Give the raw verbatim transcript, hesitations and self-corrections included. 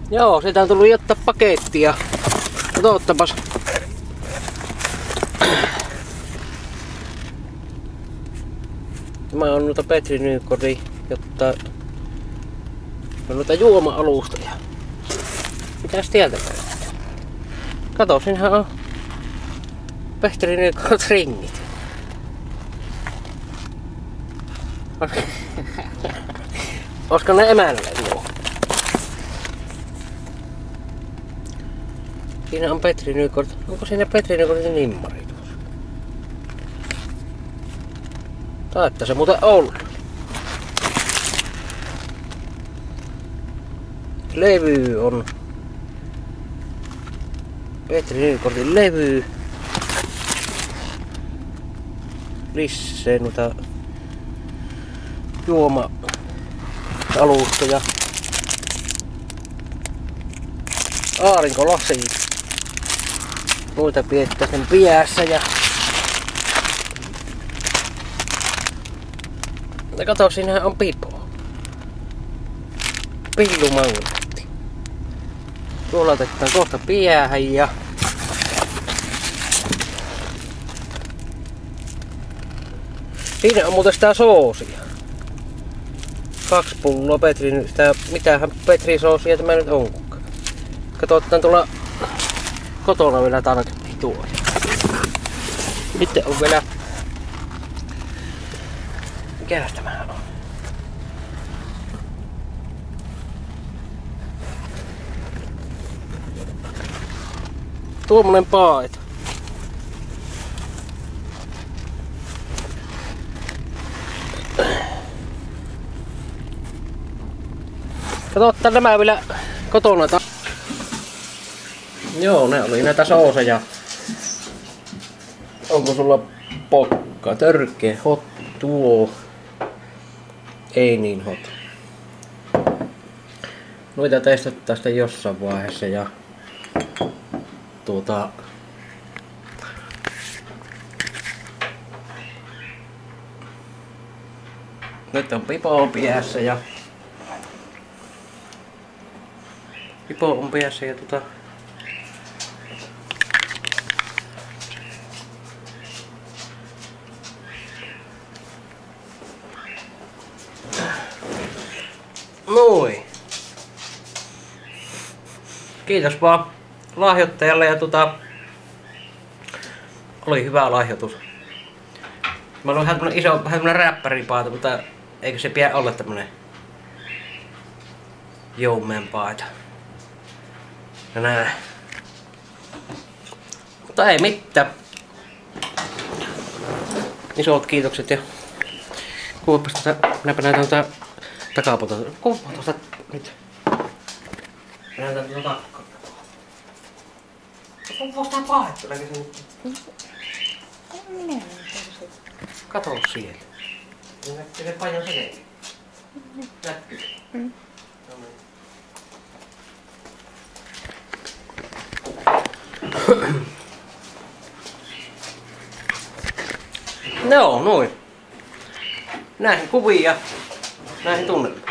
Joo, sitä on tullut jättää pakettia. Katsottapas. Tämä on noita Petri Nykori, jotta on noita juoma-alustoja. Mitäs tieltä löytyy? Kato, siinähän on Petri Nykorit ringit. Olisiko ne emännelle nuo? Siinä on Petri Nykorit. Onko siinä Petri Nykorin nimmari tuossa? Taitaa se muuten olla. Levy on Petri Nykorin levy. Lissee noita juoma-alustoja. Aarinkolasi. Muita piettää sen piässä ja... Ja kato, siinähän on pipo. Pillumagneetti. Tuolla otetaan kohta piähän ja... Siinä on muuten sitä soosia. Kaksi pulloa Petri, sitä, mitähän Petri soosia tämä nyt onkaan. Katsotaan tuolla kotona vielä tarkemmin tuo. Sitten on vielä... Mikäs tämähän on? Tuommoinen paita. Katsotaan nämä vielä kotona. Joo, ne oli näitä sooseja. Onko sulla pokka? Törkeä hot tuo. Ei niin hot. Noita testataan sitten jossain vaiheessa ja tuota nyt on pipo piässä ja pipo on piässä ja tuota Moi! Kiitos vaan lahjoittajalle ja tota... Oli hyvä lahjoitus. Mä olin vähän tämmönen iso, vähän tämmönen räppäripaita, mutta eikö se pidä olla tämmönen joumeen paita. Ja nää. Mutta ei mitään. Isot kiitokset ja... Kuvapas tätä, minäpä näytän tätä takapuolta. Kuvapas tuosta nyt. Näytän tuota takkaa. Kuvapas tää pahettu näkyy sen. Kato siellä. Näkyy se pajan sekeli. Näkyy. Mm. No, noin. Näihin kuvia, näihin tunnelmiin.